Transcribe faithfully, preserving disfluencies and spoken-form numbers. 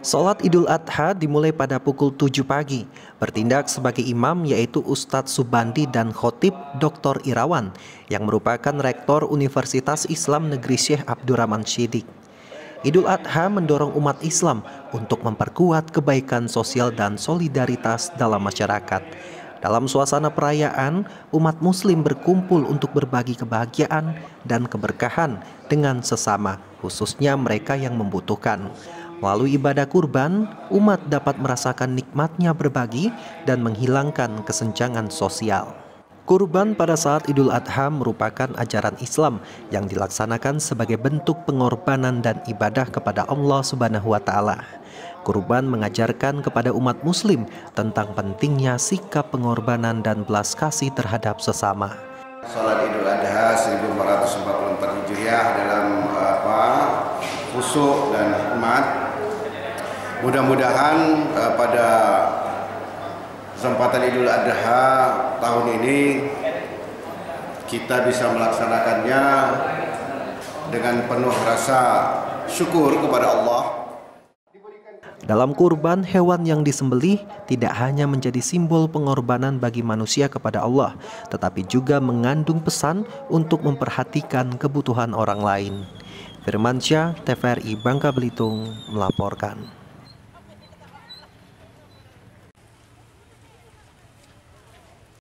Salat Idul Adha dimulai pada pukul tujuh pagi. Bertindak sebagai imam yaitu Ustadz Subandi dan Khotib Doktor Irawan yang merupakan Rektor Universitas Islam Negeri Syekh Abdurrahman Shiddiq. Idul Adha mendorong umat Islam untuk memperkuat kebaikan sosial dan solidaritas dalam masyarakat. Dalam suasana perayaan, umat Muslim berkumpul untuk berbagi kebahagiaan dan keberkahan dengan sesama, khususnya mereka yang membutuhkan. Melalui ibadah kurban, umat dapat merasakan nikmatnya berbagi dan menghilangkan kesenjangan sosial. Kurban pada saat Idul Adha merupakan ajaran Islam yang dilaksanakan sebagai bentuk pengorbanan dan ibadah kepada Allah Subhanahu wa Ta'ala. Kurban mengajarkan kepada umat Muslim tentang pentingnya sikap pengorbanan dan belas kasih terhadap sesama. Salat Idul Adha seribu empat ratus empat puluh empat Hijriah dalam apa khusyuk dan hikmat. Mudah-mudahan uh, pada kesempatan Idul Adha tahun ini kita bisa melaksanakannya dengan penuh rasa syukur kepada Allah. Dalam kurban, hewan yang disembelih tidak hanya menjadi simbol pengorbanan bagi manusia kepada Allah, tetapi juga mengandung pesan untuk memperhatikan kebutuhan orang lain. Firmansyah, T V R I Bangka Belitung melaporkan.